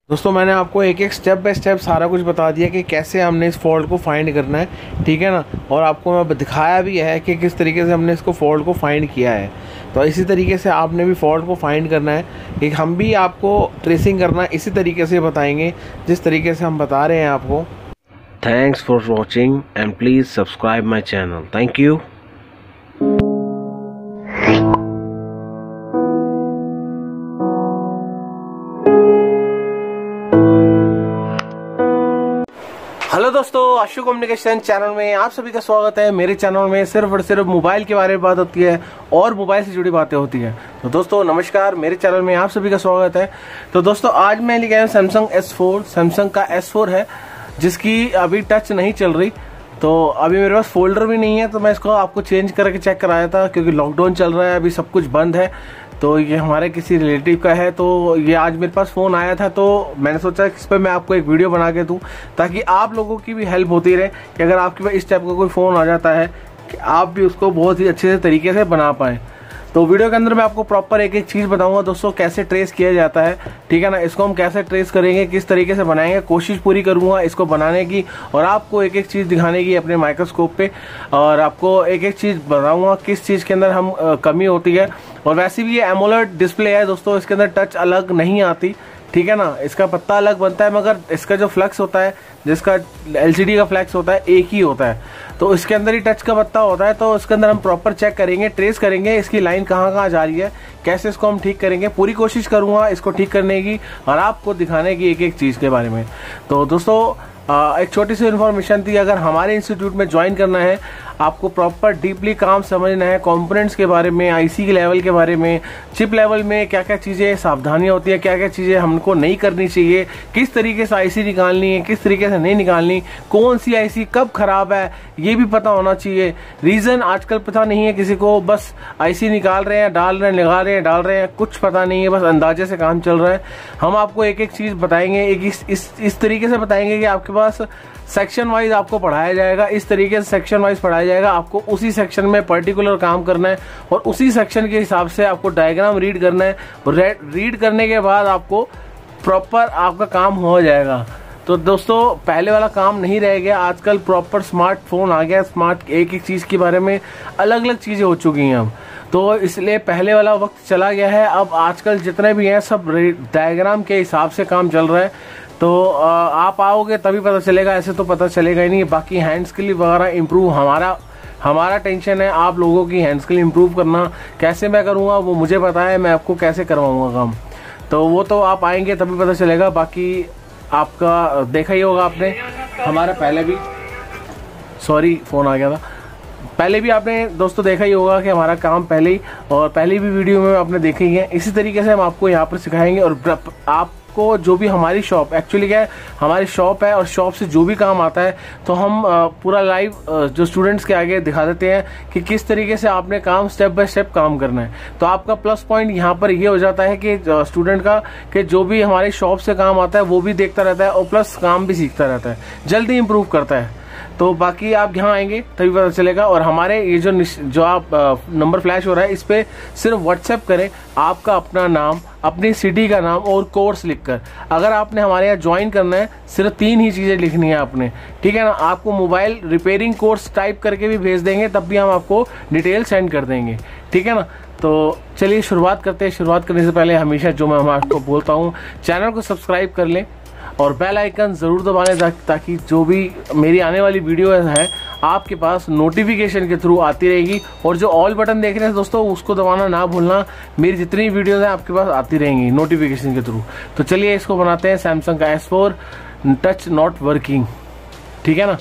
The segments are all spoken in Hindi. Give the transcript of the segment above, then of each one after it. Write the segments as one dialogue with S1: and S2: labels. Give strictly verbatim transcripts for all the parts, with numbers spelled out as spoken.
S1: दोस्तों मैंने आपको एक एक स्टेप बाय स्टेप सारा कुछ बता दिया कि कैसे हमने इस फॉल्ट को फाइंड करना है, ठीक है ना। और आपको मैं दिखाया भी है कि किस तरीके से हमने इसको फॉल्ट को फाइंड किया है। तो इसी तरीके से आपने भी फॉल्ट को फाइंड करना है कि हम भी आपको ट्रेसिंग करना इसी तरीके से बताएंगे जिस तरीके से हम बता रहे हैं आपको। Thanks for watching and please subscribe my channel. Thank you. Hello दोस्तों, आशु कम्युनिकेशन चैनल में आप सभी का स्वागत है। मेरे चैनल में सिर्फ और सिर्फ मोबाइल के बारे में बात होती है और मोबाइल से जुड़ी बातें होती हैं। तो दोस्तों नमस्कार, मेरे चैनल में आप सभी का स्वागत है। तो दोस्तों आज मैं लेके आया हूँ सैमसंग एस फोर। सैमसंग का एस फोर है जिसकी अभी टच नहीं चल रही। तो अभी मेरे पास फोल्डर भी नहीं है, तो मैं इसको आपको चेंज करके चेक कराया था क्योंकि लॉकडाउन चल रहा है, अभी सब कुछ बंद है। तो ये हमारे किसी रिलेटिव का है, तो ये आज मेरे पास फ़ोन आया था, तो मैंने सोचा कि इस पर मैं आपको एक वीडियो बना के दूँ ताकि आप लोगों की भी हेल्प होती रहे कि अगर आपके पास इस टाइप का कोई फ़ोन आ जाता है कि आप भी उसको बहुत ही अच्छे से तरीके से बना पाएँ। तो वीडियो के अंदर मैं आपको प्रॉपर एक एक चीज़ बताऊंगा दोस्तों, कैसे ट्रेस किया जाता है, ठीक है ना। इसको हम कैसे ट्रेस करेंगे, किस तरीके से बनाएंगे, कोशिश पूरी करूंगा इसको बनाने की और आपको एक एक चीज़ दिखाने की अपने माइक्रोस्कोप पे, और आपको एक एक चीज़ बताऊंगा किस चीज़ के अंदर हम आ, कमी होती है। और वैसे भी ये एमोलेड डिस्प्ले है दोस्तों, इसके अंदर टच अलग नहीं आती, ठीक है ना। इसका पत्ता अलग बनता है मगर इसका जो फ्लक्स होता है, जिसका एलसीडी का फ्लैक्स होता है, एक ही होता है। तो इसके अंदर ही टच का पत्ता होता है। तो इसके अंदर हम प्रॉपर चेक करेंगे, ट्रेस करेंगे इसकी लाइन कहाँ कहाँ जा रही है, कैसे इसको हम ठीक करेंगे। पूरी कोशिश करूँगा इसको ठीक करने की और आपको दिखाने की एक एक चीज़ के बारे में। तो दोस्तों आ, एक छोटी सी इन्फॉर्मेशन थी, अगर हमारे इंस्टीट्यूट में ज्वाइन करना है, आपको प्रॉपर डीपली काम समझना है कंपोनेंट्स के बारे में, आईसी के लेवल के बारे में, चिप लेवल में क्या क्या चीज़ें सावधानियां होती है, क्या क्या चीज़ें हमको नहीं करनी चाहिए, किस तरीके से आईसी निकालनी है, किस तरीके से नहीं निकालनी, कौन सी आईसी कब खराब है, ये भी पता होना चाहिए। रीज़न आजकल पता नहीं है किसी को, बस आईसी निकाल रहे हैं, डाल रहे हैं, निकाल रहे हैं, डाल रहे हैं, कुछ पता नहीं है, बस अंदाजे से काम चल रहा है। हम आपको एक एक चीज़ बताएंगे, एक इस इस, इस तरीके से बताएंगे कि आपके पास सेक्शन वाइज आपको पढ़ाया जाएगा, इस तरीके से सेक्शन वाइज पढ़ाया जाएगा। आपको उसी सेक्शन में पर्टिकुलर काम करना है और उसी सेक्शन के हिसाब से आपको डायग्राम रीड करना है। रीड करने के बाद आपको प्रॉपर आपका काम हो जाएगा। तो दोस्तों पहले वाला काम नहीं रह गया, आजकल प्रॉपर स्मार्टफोन आ गया, स्मार्ट एक एक चीज़ के बारे में अलग अलग चीज़ें हो चुकी हैं अब। तो इसलिए पहले वाला वक्त चला गया है, अब आजकल जितने भी हैं सब डायग्राम के हिसाब से काम चल रहा है। तो आप आओगे तभी पता चलेगा, ऐसे तो पता चलेगा ही नहीं। बाकी हैंड स्किल वगैरह इम्प्रूव हमारा हमारा टेंशन है, आप लोगों की हैंड स्किल इम्प्रूव करना। कैसे मैं करूँगा वो मुझे पता है, मैं आपको कैसे करवाऊँगा काम, तो वो तो आप आएंगे तभी पता चलेगा। बाकी आपका देखा ही होगा आपने, हमारा पहले भी सॉरी फ़ोन आ गया था, पहले भी आपने दोस्तों देखा ही होगा कि हमारा काम पहले ही और पहली भी वीडियो में आपने देखा ही है। इसी तरीके से हम आपको यहाँ पर सिखाएंगे और आप को जो भी हमारी शॉप एक्चुअली क्या है, हमारी शॉप है और शॉप से जो भी काम आता है तो हम पूरा लाइव जो स्टूडेंट्स के आगे दिखा देते हैं कि किस तरीके से आपने काम स्टेप बाय स्टेप काम करना है। तो आपका प्लस पॉइंट यहाँ पर ये हो जाता है कि स्टूडेंट का कि जो भी हमारी शॉप से काम आता है वो भी देखता रहता है और प्लस काम भी सीखता रहता है, जल्दी इंप्रूव करता है। तो बाकी आप यहाँ आएंगे तभी पता चलेगा। और हमारे ये जो जो आप नंबर फ्लैश हो रहा है, इस पे सिर्फ व्हाट्सएप करें आपका अपना नाम, अपनी सिटी का नाम और कोर्स लिखकर। अगर आपने हमारे यहाँ ज्वाइन करना है, सिर्फ तीन ही चीज़ें लिखनी है आपने, ठीक है ना। आपको मोबाइल रिपेयरिंग कोर्स टाइप करके भी भेज देंगे, तब भी हम आपको डिटेल सेंड कर देंगे, ठीक है ना। तो चलिए शुरुआत करते हैं। शुरुआत करने से पहले हमेशा जो मैं आपको बोलता हूँ, चैनल को सब्सक्राइब कर लें और बेल आइकन ज़रूर दबा लें ताकि जो भी मेरी आने वाली वीडियो है आपके पास नोटिफिकेशन के थ्रू आती रहेगी। और जो ऑल बटन देख रहे हैं दोस्तों, उसको दबाना ना भूलना, मेरी जितनी वीडियोस हैं आपके पास आती रहेंगी नोटिफिकेशन के थ्रू। तो चलिए इसको बनाते हैं, सैमसंग का S four touch not working, ठीक है ना।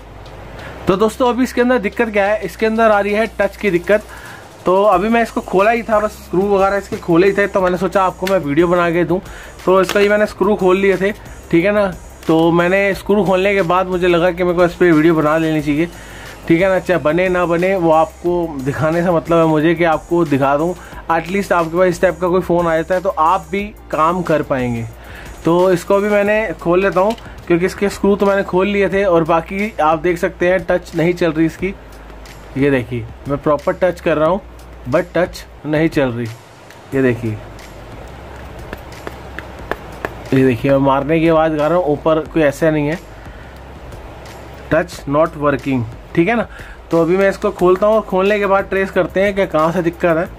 S1: तो दोस्तों अभी इसके अंदर दिक्कत क्या है, इसके अंदर आ रही है टच की दिक्कत। तो अभी मैं इसको खोला ही था, बस स्क्रू वगैरह इसके खोले ही थे, तो मैंने सोचा आपको मैं वीडियो बना के दूं। तो इसका ही मैंने स्क्रू खोल लिए थे, ठीक है ना। तो मैंने स्क्रू खोलने के बाद मुझे लगा कि मेरे को इस पर वीडियो बना लेनी चाहिए, ठीक है ना। चाहे बने ना बने वो आपको दिखाने से मतलब है मुझे कि आपको दिखा दूँ, एटलीस्ट आपके पास इस टाइप का कोई फ़ोन आ जाता है तो आप भी काम कर पाएंगे। तो इसको भी मैंने खोल लेता हूँ क्योंकि इसके स्क्रू तो मैंने खोल लिए थे। और बाकी आप देख सकते हैं टच नहीं चल रही इसकी, ये देखिए मैं प्रॉपर टच कर रहा हूँ बट टच नहीं चल रही, ये देखिए ये देखिए मैं मारने की आवाज़ गा रहा हूँ, ऊपर कोई ऐसा नहीं है, टच नॉट वर्किंग, ठीक है ना। तो अभी मैं इसको खोलता हूँ और खोलने के बाद ट्रेस करते हैं कि कहाँ से दिक्कत है।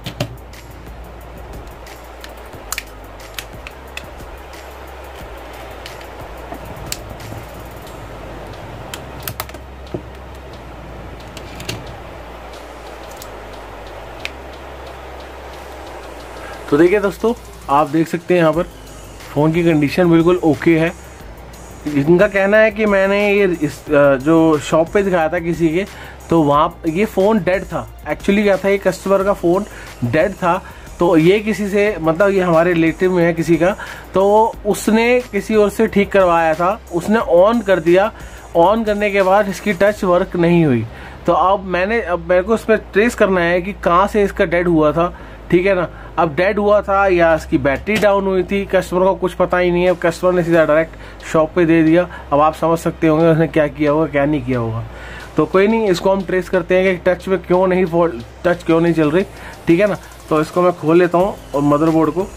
S1: तो देखिए दोस्तों, आप देख सकते हैं यहाँ पर फ़ोन की कंडीशन बिल्कुल ओके है। इनका कहना है कि मैंने ये इस जो शॉप पे दिखाया था किसी के, तो वहाँ ये फ़ोन डेड था। एक्चुअली क्या था, ये कस्टमर का फ़ोन डेड था, तो ये किसी से, मतलब ये हमारे रिलेटिव में है किसी का, तो उसने किसी और से ठीक करवाया था, उसने ऑन कर दिया। ऑन करने के बाद इसकी टच वर्क नहीं हुई। तो अब मैंने अब मेरे को इस पर ट्रेस करना है कि कहाँ से इसका डेड हुआ था, ठीक है ना। अब डेड हुआ था या इसकी बैटरी डाउन हुई थी, कस्टमर को कुछ पता ही नहीं है। कस्टमर ने सीधा डायरेक्ट शॉप पे दे दिया। अब आप समझ सकते होंगे उसने क्या किया होगा, क्या नहीं किया होगा। तो कोई नहीं, इसको हम ट्रेस करते हैं कि टच में क्यों नहीं फॉल्ट, टच क्यों नहीं चल रही, ठीक है ना। तो इसको मैं खोल लेता हूँ और मदरबोर्ड को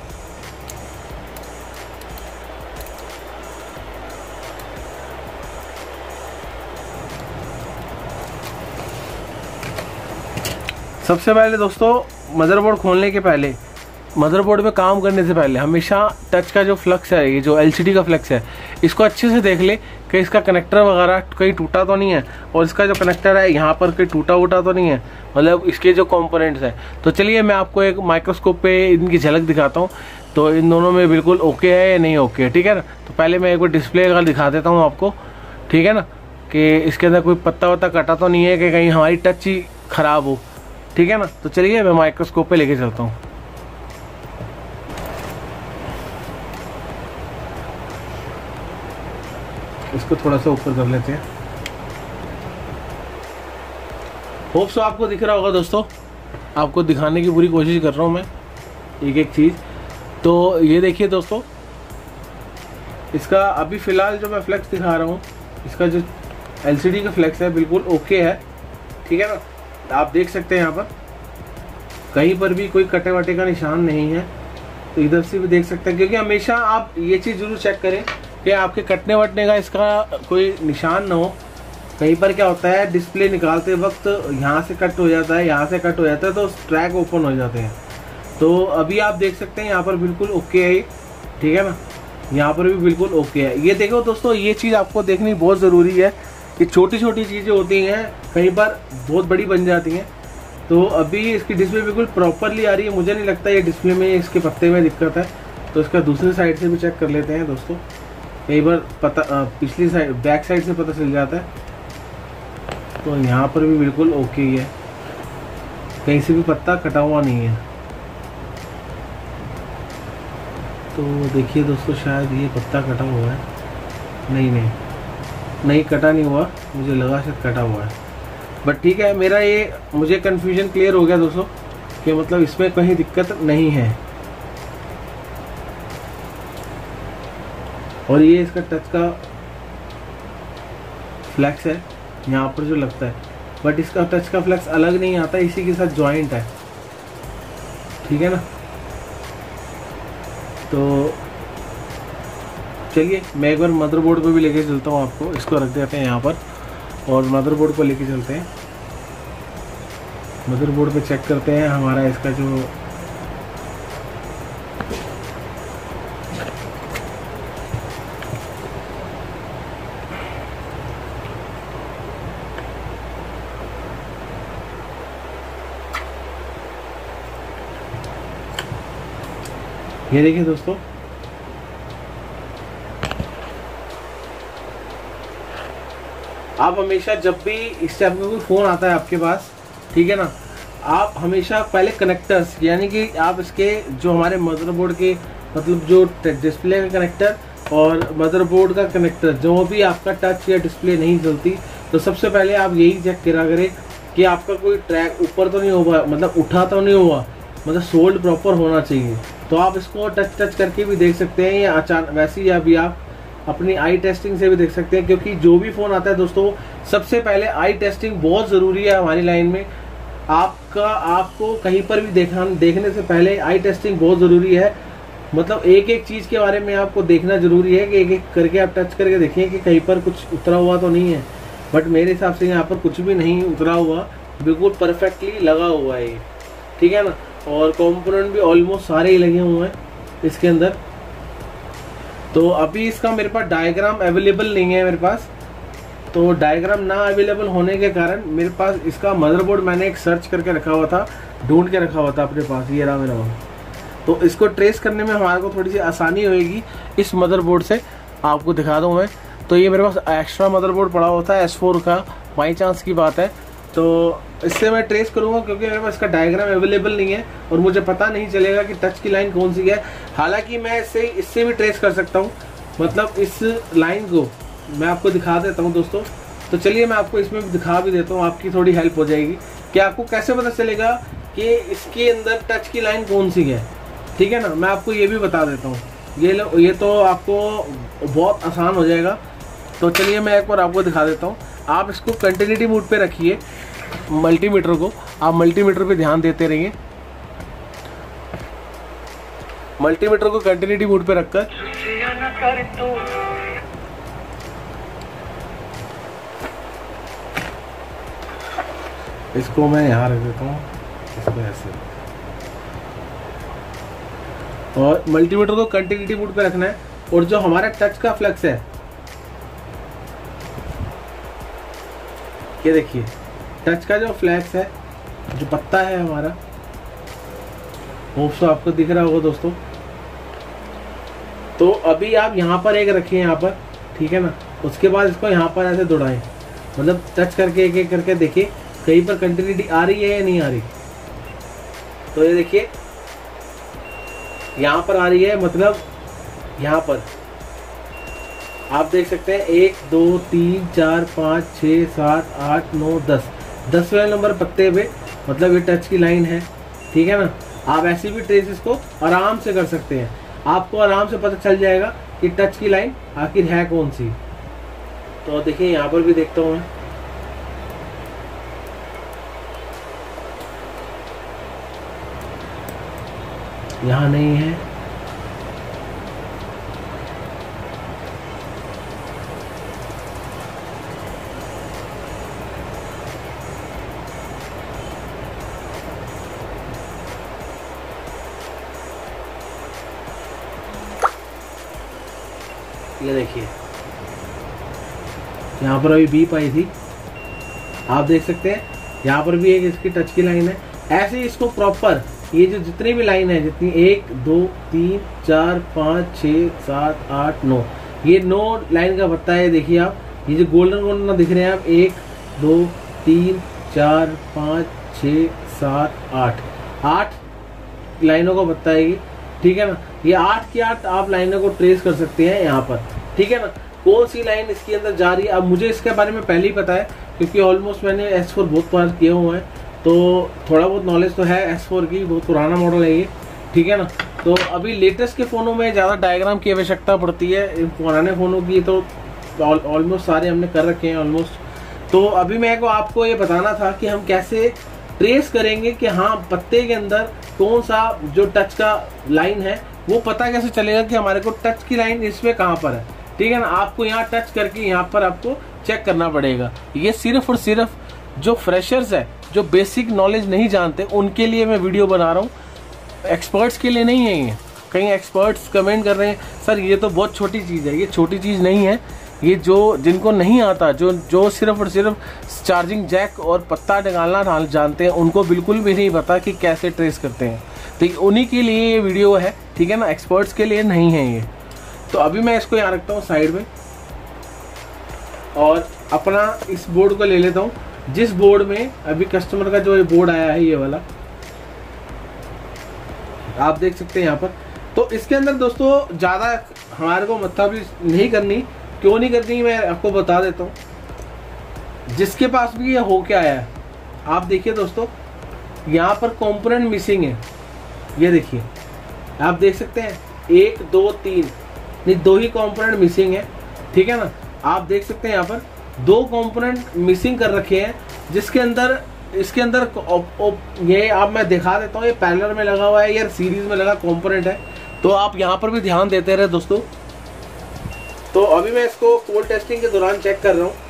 S1: सबसे पहले दोस्तों, मदरबोर्ड खोलने के पहले, मदरबोर्ड में काम करने से पहले हमेशा टच का जो फ्लक्स है, ये जो एलसीडी का फ्लक्स है, इसको अच्छे से देख ले कि इसका कनेक्टर वगैरह कहीं टूटा तो नहीं है, और इसका जो कनेक्टर है यहाँ पर कहीं टूटा वूटा तो नहीं है, मतलब इसके जो कंपोनेंट्स हैं। तो चलिए मैं आपको एक माइक्रोस्कोप पे इनकी झलक दिखाता हूँ, तो इन दोनों में बिल्कुल ओके है या नहीं ओके है, ठीक है ना। तो पहले मैं एक बार डिस्प्ले का दिखा देता हूँ आपको, ठीक है ना, कि इसके अंदर कोई पत्ता वत्ता कटा तो नहीं है कि कहीं हमारी टच ही खराब हो, ठीक है ना। तो चलिए मैं माइक्रोस्कोप पे लेके चलता हूँ। इसको थोड़ा सा ऊपर कर लेते हैं। होप सो आपको दिख रहा होगा दोस्तों, आपको दिखाने की पूरी कोशिश कर रहा हूँ मैं एक एक चीज़। तो ये देखिए दोस्तों, इसका अभी फ़िलहाल जो मैं फ्लेक्स दिखा रहा हूँ, इसका जो एलसीडी का फ्लेक्स है बिल्कुल ओके है, ठीक है ना। आप देख सकते हैं यहाँ पर कहीं पर भी कोई कटे वटे का निशान नहीं है। तो इधर से भी देख सकते हैं, क्योंकि हमेशा आप ये चीज़ जरूर चेक करें कि आपके कटने वटने का इसका कोई निशान ना हो। कहीं पर क्या होता है, डिस्प्ले निकालते वक्त यहाँ से कट हो जाता है, यहाँ से कट हो जाता है, तो ट्रैक ओपन हो जाते हैं। तो अभी आप देख सकते हैं यहाँ पर बिल्कुल ओके है, ठीक है ना, यहाँ पर भी बिल्कुल ओके है। ये देखो दोस्तों, ये चीज़ आपको देखनी बहुत ज़रूरी है कि छोटी छोटी चीज़ें होती हैं, कहीं पर बहुत बड़ी बन जाती हैं। तो अभी इसकी डिस्प्ले बिल्कुल प्रॉपरली आ रही है, मुझे नहीं लगता ये डिस्प्ले में इसके पत्ते में दिक्कत है। तो इसका दूसरी साइड से भी चेक कर लेते हैं दोस्तों, कई बार पता पिछली साइड बैक साइड से पता चल जाता है। तो यहाँ पर भी बिल्कुल ओके ही है, कहीं से भी पत्ता कटा हुआ नहीं है। तो देखिए दोस्तों, शायद ये पत्ता कटा हुआ है, नहीं नहीं नहीं कटा नहीं हुआ, मुझे लगा शायद कटा हुआ है, बट ठीक है। मेरा ये मुझे कन्फ्यूजन क्लियर हो गया दोस्तों कि मतलब इसमें कहीं दिक्कत नहीं है। और ये इसका टच का फ्लैक्स है यहाँ पर जो लगता है, बट इसका टच का फ्लैक्स अलग नहीं आता, इसी के साथ जॉइंट है, ठीक है ना। तो चलिए मैं एक बार मदरबोर्ड पे भी लेके चलता हूँ आपको, इसको रख देते हैं यहाँ पर और मदरबोर्ड पर लेके चलते हैं। मदरबोर्ड पे चेक करते हैं हमारा इसका जो ये देखिए दोस्तों, आप हमेशा जब भी इस टाइप का कोई फ़ोन आता है आपके पास, ठीक है ना, आप हमेशा पहले कनेक्टर्स, यानी कि आप इसके जो हमारे मदरबोर्ड के मतलब जो डिस्प्ले का कनेक्टर और मदरबोर्ड का कनेक्टर, जो भी आपका टच या डिस्प्ले नहीं चलती, तो सबसे पहले आप यही चेक करा करें कि आपका कोई ट्रैक ऊपर तो नहीं हुआ, मतलब उठा तो नहीं हुआ, मतलब सोल्ड प्रॉपर होना चाहिए। तो आप इसको टच टच करके भी देख सकते हैं, या अचानक वैसे ही अभी आप अपनी आई टेस्टिंग से भी देख सकते हैं, क्योंकि जो भी फ़ोन आता है दोस्तों, सबसे पहले आई टेस्टिंग बहुत ज़रूरी है हमारी लाइन में। आपका आपको कहीं पर भी देखा देखने से पहले आई टेस्टिंग बहुत ज़रूरी है। मतलब एक एक चीज के बारे में आपको देखना जरूरी है कि एक एक करके आप टच करके देखिए कि कहीं पर कुछ उतरा हुआ तो नहीं है। बट मेरे हिसाब से यहाँ पर कुछ भी नहीं उतरा हुआ, बिल्कुल परफेक्टली लगा हुआ है ये, ठीक है ना। और कंपोनेंट भी ऑलमोस्ट सारे ही लगे हुए हैं इसके अंदर। तो अभी इसका मेरे पास डायग्राम अवेलेबल नहीं है मेरे पास, तो डायग्राम ना अवेलेबल होने के कारण मेरे पास इसका मदरबोर्ड मैंने एक सर्च करके रखा हुआ था, ढूंढ के रखा हुआ था अपने पास, ये रहा मेरा वहाँ। तो इसको ट्रेस करने में हमारे को थोड़ी सी आसानी होगी इस मदरबोर्ड से। आपको दिखा दूँ मैं, तो ये मेरे पास एक्स्ट्रा मदरबोर्ड पड़ा होता है एस फोर का, बाई चांस की बात है, तो इससे मैं ट्रेस करूँगा क्योंकि मेरे पास इसका डायग्राम अवेलेबल नहीं है और मुझे पता नहीं चलेगा कि टच की लाइन कौन सी है। हालांकि मैं इससे इससे भी ट्रेस कर सकता हूँ, मतलब इस लाइन को मैं आपको दिखा देता हूँ दोस्तों। तो चलिए मैं आपको इसमें भी दिखा भी देता हूँ, आपकी थोड़ी हेल्प हो जाएगी कि आपको कैसे पता चलेगा कि इसके अंदर टच की लाइन कौन सी है, ठीक है ना। मैं आपको ये भी बता देता हूँ, ये लो, ये तो आपको बहुत आसान हो जाएगा। तो चलिए मैं एक बार आपको दिखा देता हूँ। आप इसको कंटिन्यूटी मोड पे रखिए, मल्टीमीटर को आप मल्टीमीटर पे ध्यान देते रहिए। मल्टीमीटर को कंटिन्यूटी मोड पे रखकर इसको मैं यहाँ रख देता हूँ, इसको ऐसे, और मल्टीमीटर को कंटिन्यूटी मोड पे रखना है। और जो हमारा टच का फ्लक्स है, ये देखिए टच का जो फ्लैक्स है, जो पत्ता है हमारा, होप सो आपको दिख रहा होगा दोस्तों। तो अभी आप यहाँ पर एक रखिए, यहाँ पर, ठीक है ना। उसके बाद इसको यहाँ पर ऐसे दौड़ाएं, मतलब टच करके एक एक करके देखिए कहीं पर कंटिन्यूटी आ रही है या नहीं आ रही। तो ये देखिए यहाँ पर आ रही है, मतलब यहाँ पर आप देख सकते हैं एक दो तीन चार पाँच छः सात आठ नौ दस, दसवें नंबर पत्ते पे, मतलब ये टच की लाइन है, ठीक है ना। आप ऐसी भी ट्रेसेस को आराम से कर सकते हैं, आपको आराम से पता चल जाएगा कि टच की लाइन आखिर है कौन सी। तो देखिए यहाँ पर भी देखता हूँ मैं, यहाँ नहीं है, ये देखिए यहाँ पर अभी बीप आई थी, आप देख सकते हैं यहाँ पर भी एक इसकी टच की लाइन है। ऐसे ही इसको प्रॉपर ये जो जितनी भी लाइन है, जितनी एक दो तीन चार पाँच छः सात आठ नौ, ये नौ लाइन का पत्ता है। देखिए आप ये जो गोल्डन गोल्डन दिख रहे हैं आप, एक दो तीन चार पाँच छः सात आठ, आठ लाइनों का पत्ता है ये, ठीक है ना। ये आठ की आठ आप लाइनों को ट्रेस कर सकते हैं यहाँ पर, ठीक है ना। कौन सी लाइन इसके अंदर जा रही है, अब मुझे इसके बारे में पहले ही पता है क्योंकि ऑलमोस्ट मैंने एस फोर बहुत बार किए हुए हैं, तो थोड़ा बहुत नॉलेज तो है एस फोर की, बहुत पुराना मॉडल है ये, ठीक है ना। तो अभी लेटेस्ट के फ़ोनों में ज़्यादा डायग्राम की आवश्यकता पड़ती है, पुराने फ़ोनों की तो ऑलमोस्ट सारे हमने कर रखे हैं ऑलमोस्ट। तो अभी मेरे को आपको ये बताना था कि हम कैसे ट्रेस करेंगे कि हाँ पत्ते के अंदर कौन सा जो टच का लाइन है, वो पता कैसे चलेगा कि हमारे को टच की लाइन इसमें कहाँ पर है, ठीक है ना। आपको यहाँ टच करके यहाँ पर आपको चेक करना पड़ेगा। ये सिर्फ और सिर्फ जो फ्रेशर्स है, जो बेसिक नॉलेज नहीं जानते, उनके लिए मैं वीडियो बना रहा हूँ, एक्सपर्ट्स के लिए नहीं है ये। कई एक्सपर्ट्स कमेंट कर रहे हैं सर ये तो बहुत छोटी चीज़ है, ये छोटी चीज़ नहीं है। ये जो जिनको नहीं आता, जो जो सिर्फ और सिर्फ चार्जिंग जैक और पत्ता निकालना जानते हैं, उनको बिल्कुल भी नहीं पता कि कैसे ट्रेस करते हैं। तो उन्हीं के लिए ये वीडियो है, ठीक है ना, एक्सपर्ट्स के लिए नहीं है ये। तो अभी मैं इसको यहाँ रखता हूँ साइड में और अपना इस बोर्ड को ले लेता हूँ, जिस बोर्ड में अभी कस्टमर का जो ये बोर्ड आया है, ये वाला आप देख सकते हैं यहाँ पर। तो इसके अंदर दोस्तों ज़्यादा हमारे को मतलब नहीं करनी, क्यों नहीं करनी मैं आपको बता देता हूँ। जिसके पास भी ये हो क्या आया है, आप देखिए दोस्तों, यहाँ पर कंपोनेंट मिसिंग है, ये देखिए आप देख सकते हैं, एक दो तीन नहीं दो ही कंपोनेंट मिसिंग है, ठीक है ना। आप देख सकते हैं यहाँ पर दो कंपोनेंट मिसिंग कर रखे हैं, जिसके अंदर इसके अंदर ओ, ओ, ये आप मैं दिखा देता हूँ, ये पैरेलल में लगा हुआ है या सीरीज में लगा कंपोनेंट है। तो आप यहाँ पर भी ध्यान देते रहे दोस्तों। तो अभी मैं इसको कोल्ड टेस्टिंग के दौरान चेक कर रहा हूँ।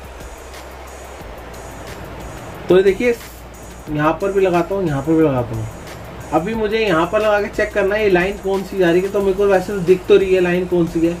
S1: तो ये देखिए यहाँ पर भी लगाता हूँ, यहाँ पर भी लगाता हूँ। अभी मुझे यहाँ पर लगा के चेक करना है ये लाइन कौन सी जा रही है। तो मेरे को वैसे तो दिख तो रही है लाइन कौन सी है।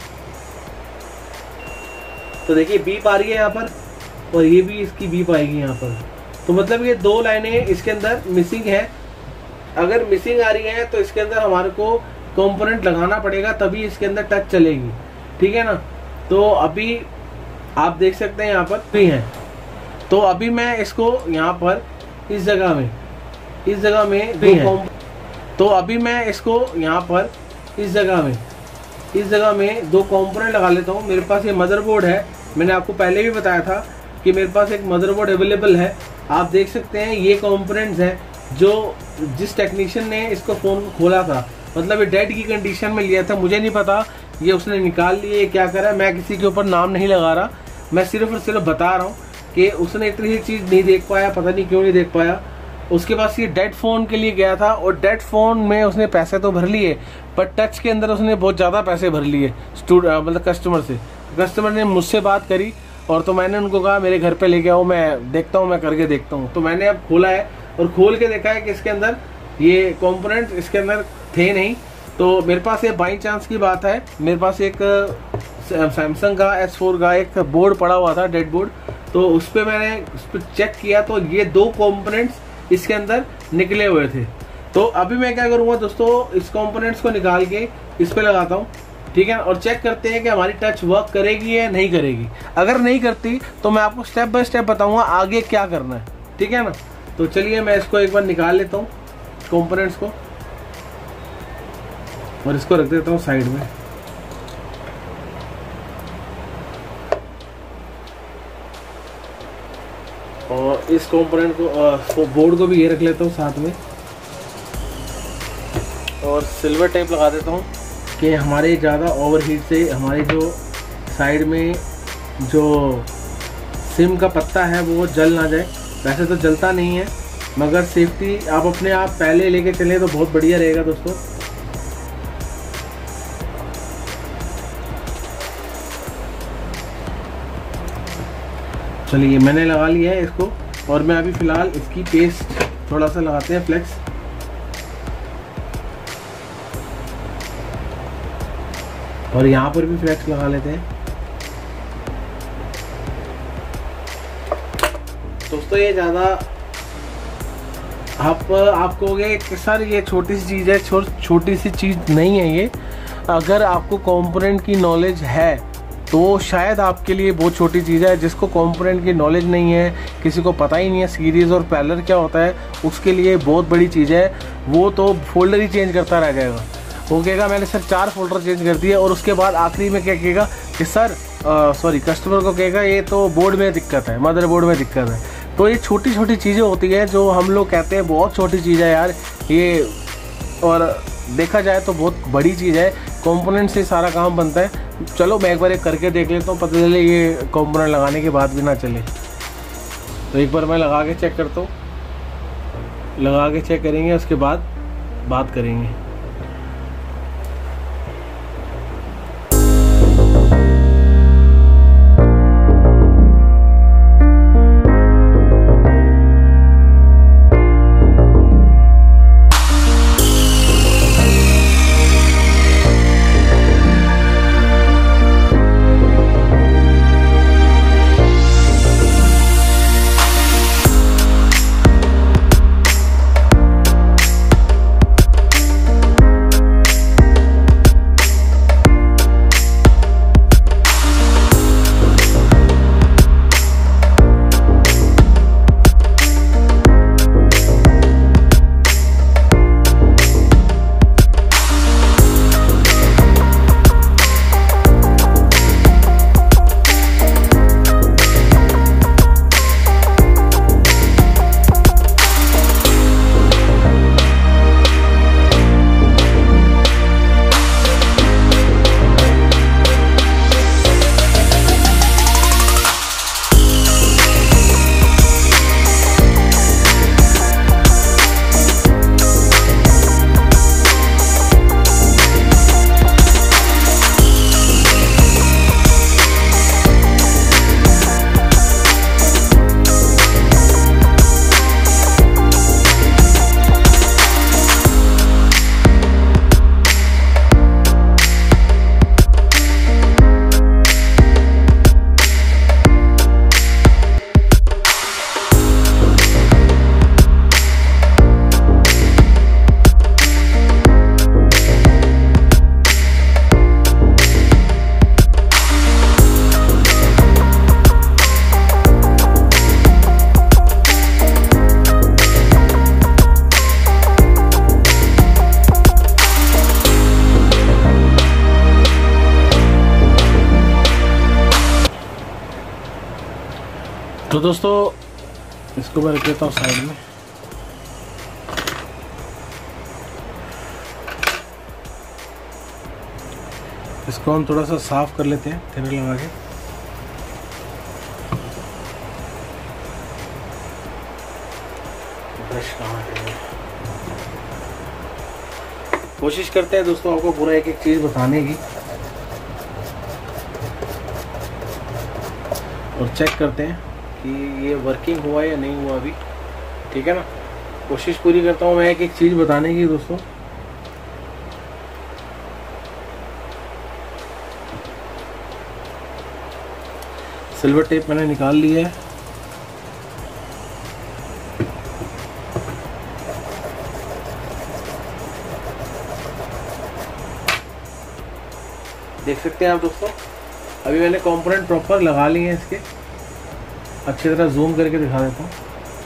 S1: तो देखिए बीप आ रही है यहाँ पर, और ये भी इसकी बीप आएगी यहाँ पर। तो मतलब ये दो लाइनें इसके अंदर मिसिंग है। अगर मिसिंग आ रही है तो इसके अंदर हमारे को कंपोनेंट लगाना पड़ेगा, तभी इसके अंदर टच चलेगी, ठीक है ना। तो अभी आप देख सकते हैं यहाँ पर भी है। तो अभी मैं इसको यहाँ पर इस जगह में इस जगह में भी है। तो अभी मैं इसको यहाँ पर इस जगह में इस जगह में दो कंपोनेंट लगा लेता हूँ। मेरे पास ये मदरबोर्ड है, मैंने आपको पहले भी बताया था कि मेरे पास एक मदरबोर्ड अवेलेबल है। आप देख सकते हैं ये कंपोनेंट्स हैं जो जिस टेक्नीशियन ने इसको फ़ोन को खोला था, मतलब ये डेड की कंडीशन में लिया था। मुझे नहीं पता ये उसने निकाल लिए क्या करा, मैं किसी के ऊपर नाम नहीं लगा रहा, मैं सिर्फ और सिर्फ बता रहा हूँ कि उसने इतनी चीज़ नहीं देख पाया, पता नहीं क्यों नहीं देख पाया। उसके पास ये डेड फ़ोन के लिए गया था, और डेड फ़ोन में उसने पैसे तो भर लिए, पर टच के अंदर उसने बहुत ज़्यादा पैसे भर लिए मतलब कस्टमर से। कस्टमर ने मुझसे बात करी, और तो मैंने उनको कहा मेरे घर पे लेके आओ, मैं देखता हूँ, मैं करके देखता हूँ। तो मैंने अब खोला है और खोल के देखा है कि इसके अंदर ये कंपोनेंट इसके अंदर थे नहीं। तो मेरे पास ये बाई चांस की बात है, मेरे पास एक सैमसंग का एस फोर का एक बोर्ड पड़ा हुआ था, डेड बोर्ड। तो उस पर मैंने उस पर चेक किया तो ये दो कंपोनेंट्स इसके अंदर निकले हुए थे। तो अभी मैं क्या करूँगा दोस्तों, इस कंपोनेंट्स को निकाल के इस पे लगाता हूँ, ठीक है, और चेक करते हैं कि हमारी टच वर्क करेगी या नहीं करेगी। अगर नहीं करती तो मैं आपको स्टेप बाय स्टेप बताऊंगा आगे क्या करना है, ठीक है ना। तो चलिए मैं इसको एक बार निकाल लेता हूँ कंपोनेंट्स को, और इसको रख देता हूँ साइड में। और इस कंपोनेंट को बोर्ड को भी ये रख लेता हूँ साथ में, और सिल्वर टेप लगा देता हूँ कि हमारे ज़्यादा ओवरहीट से हमारे जो साइड में जो सिम का पत्ता है वो जल ना जाए। वैसे तो जलता नहीं है, मगर सेफ्टी आप अपने आप पहले लेके चलें तो बहुत बढ़िया रहेगा दोस्तों। चलिए मैंने लगा लिया है इसको, और मैं अभी फ़िलहाल इसकी पेस्ट थोड़ा सा लगाते हैं फ्लेक्स। और यहाँ पर भी फ्लेक्स लगा लेते हैं। दोस्तों ये ज़्यादा आप आप कहोगे कि सर ये छोटी सी चीज़ है, छो, छोटी सी चीज़ नहीं है ये। अगर आपको कंपोनेंट की नॉलेज है तो शायद आपके लिए बहुत छोटी चीज़ है। जिसको कंपोनेंट की नॉलेज नहीं है, किसी को पता ही नहीं है सीरीज़ और पैरेलल क्या होता है, उसके लिए बहुत बड़ी चीज़ है। वो तो फोल्डर ही चेंज करता रह जाएगा। वो कहेगा मैंने सर चार फोल्डर चेंज कर दिए, और उसके बाद आखिरी में क्या कहेगा कि सर सॉरी कस्टमर को कहेगा ये तो बोर्ड में दिक्कत है, मदरबोर्ड में दिक्कत है। तो ये छोटी छोटी चीज़ें होती है जो हम लोग कहते हैं बहुत छोटी चीज़ है यार ये, और देखा जाए तो बहुत बड़ी चीज़ है। कंपोनेंट से सारा काम बनता है। चलो मैं एक बार एक करके देख लेता हूँ, पता चले ये कंपोनेंट लगाने के बाद भी ना चले। तो एक बार मैं लगा के चेक करता हूँ, लगा के चेक करेंगे, उसके बाद बात करेंगे। तो दोस्तों इसको मैं रख देता हूँ साइड में। इसको हम थोड़ा सा साफ कर लेते हैं थिनर लगा के। ब्रश कहाँ है? कोशिश करते हैं दोस्तों आपको पूरा एक एक चीज़ बताने की, और चेक करते हैं कि ये वर्किंग हुआ या नहीं हुआ अभी, ठीक है ना। कोशिश पूरी करता हूँ मैं एक एक चीज़ बताने की दोस्तों। सिल्वर टेप मैंने निकाल लिया है। देख सकते हैं आप दोस्तों, अभी मैंने कंपोनेंट प्रॉपर लगा लिए हैं इसके। अच्छी तरह जूम करके दिखा देता हूँ।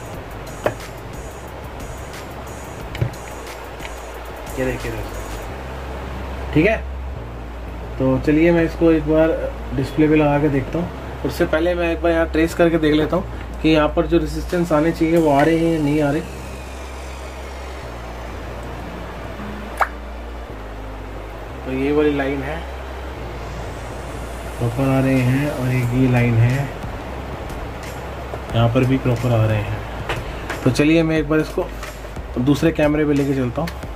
S1: ये देखिए दोस्तों, ठीक है। तो चलिए मैं इसको एक बार डिस्प्ले पे लगा के देखता हूँ। उससे पहले मैं एक बार यहाँ ट्रेस करके देख लेता हूँ कि यहाँ पर जो रेजिस्टेंस आने चाहिए वो आ रहे हैं या नहीं आ रहे। तो ये वाली लाइन है, प्रॉपर आ रहे हैं, और एक ये लाइन है, यहाँ पर भी प्रॉपर आ रहे हैं। तो चलिए मैं एक बार इसको दूसरे कैमरे पे लेके चलता हूँ।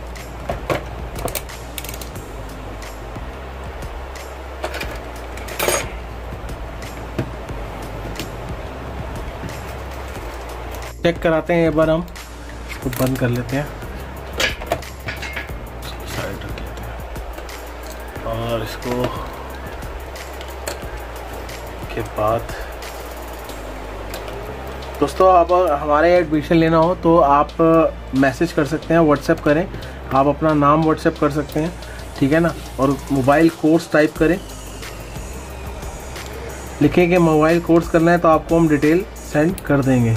S1: चेक कराते हैं एक बार, हम इसको बंद कर लेते हैं, साइड रख लेते हैं, और इसको के बाद दोस्तों आप हमारे एडमिशन लेना हो तो आप मैसेज कर सकते हैं, व्हाट्सएप करें, आप अपना नाम व्हाट्सएप कर सकते हैं, ठीक है ना। और मोबाइल कोर्स टाइप करें, लिखें कि मोबाइल कोर्स करना है, तो आपको हम डिटेल सेंड कर देंगे।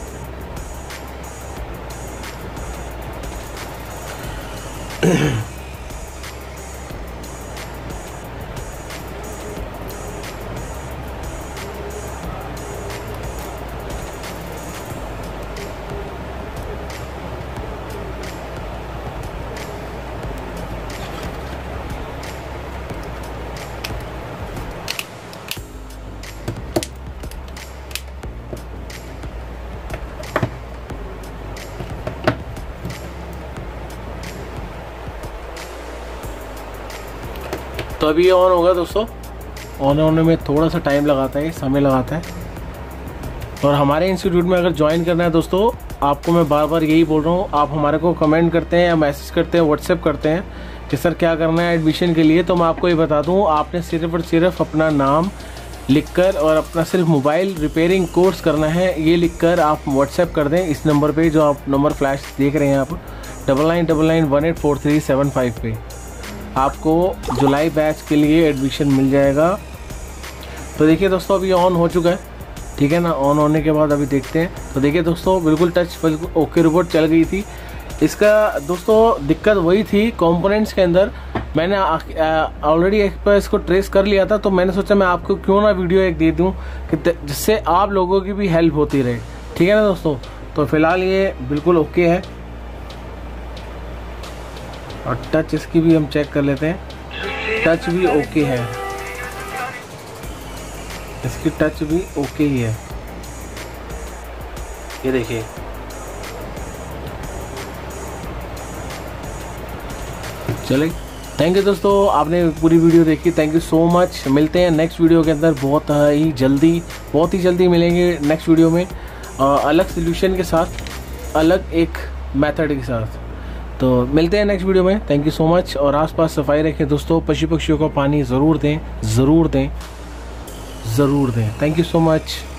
S1: तो अभी ये ऑन होगा दोस्तों। ऑन होने में थोड़ा सा टाइम लगाता है, समय लगाता है। और हमारे इंस्टीट्यूट में अगर ज्वाइन करना है दोस्तों, आपको मैं बार बार यही बोल रहा हूँ, आप हमारे को कमेंट करते हैं या मैसेज करते हैं, व्हाट्सएप करते हैं कि सर क्या करना है एडमिशन के लिए, तो मैं आपको ये बता दूँ, आपने सिर्फ और सिर्फ अपना नाम लिखकर और अपना सिर्फ मोबाइल रिपेयरिंग कोर्स करना है, ये लिखकर आप व्हाट्सएप कर दें इस नंबर पे, जो आप नंबर फ्लैश देख रहे हैं आप, double nine double nine one eight four three seven five पे। आपको जुलाई बैच के लिए एडमिशन मिल जाएगा। तो देखिए दोस्तों, अभी ऑन हो चुका है, ठीक है ना। ऑन होने के बाद अभी देखते हैं। तो देखिए दोस्तों, बिल्कुल टच बिल्कुल ओके रिपोर्ट चल गई थी। इसका दोस्तों दिक्कत वही थी कंपोनेंट्स के अंदर। मैंने ऑलरेडी एक बार इसको ट्रेस कर लिया था, तो मैंने सोचा मैं आपको क्यों ना वीडियो एक दे दूं कि जिससे आप लोगों की भी हेल्प होती रहे, ठीक है ना दोस्तों। तो फिलहाल ये बिल्कुल ओके है, और टच इसकी भी हम चेक कर लेते हैं। टच भी ओके है, इसकी टच भी ओके ही है, ये देखिए। चले, थैंक यू दोस्तों, आपने पूरी वीडियो देखी, थैंक यू सो मच। मिलते हैं नेक्स्ट वीडियो के अंदर बहुत ही जल्दी, बहुत ही जल्दी मिलेंगे नेक्स्ट वीडियो में, अलग सोल्यूशन के साथ, अलग एक मेथड के साथ। तो मिलते हैं नेक्स्ट वीडियो में, थैंक यू सो मच। और आसपास सफाई रखें दोस्तों, पशु पक्षियों को पानी ज़रूर दें, ज़रूर दें, ज़रूर दें। Thank you so much.